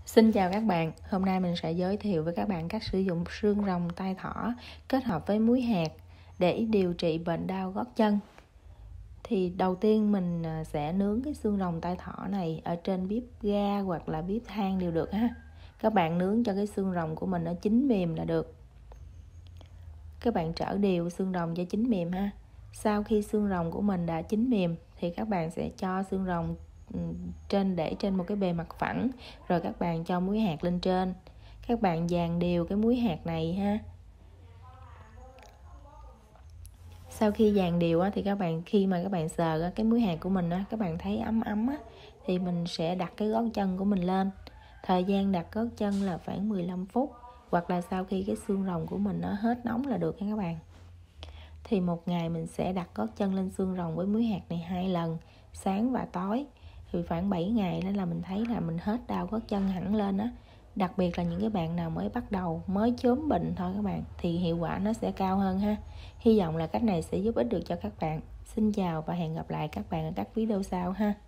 Xin chào các bạn, hôm nay mình sẽ giới thiệu với các bạn cách sử dụng xương rồng tai thỏ kết hợp với muối hạt để điều trị bệnh đau gót chân. Thì đầu tiên mình sẽ nướng cái xương rồng tai thỏ này ở trên bếp ga hoặc là bếp than đều được ha. Các bạn nướng cho cái xương rồng của mình nó chín mềm là được. Các bạn trở đều xương rồng cho chín mềm ha. Sau khi xương rồng của mình đã chín mềm thì các bạn sẽ cho xương rồng để trên một cái bề mặt phẳng, rồi các bạn cho muối hạt lên trên. Các bạn dàn đều cái muối hạt này ha. Sau khi dàn đều thì các bạn khi mà các bạn sờ cái muối hạt của mình các bạn thấy ấm ấm thì mình sẽ đặt cái gót chân của mình lên. Thời gian đặt gót chân là khoảng 15 phút, hoặc là sau khi cái xương rồng của mình nó hết nóng là được nha các bạn. Thì một ngày mình sẽ đặt gót chân lên xương rồng với muối hạt này 2 lần, sáng và tối. Thì khoảng 7 ngày đó là mình thấy là mình hết đau gót chân hẳn lên á. Đặc biệt là những cái bạn nào mới bắt đầu, mới chớm bệnh thôi các bạn, thì hiệu quả nó sẽ cao hơn ha. Hy vọng là cách này sẽ giúp ích được cho các bạn. Xin chào và hẹn gặp lại các bạn ở các video sau ha.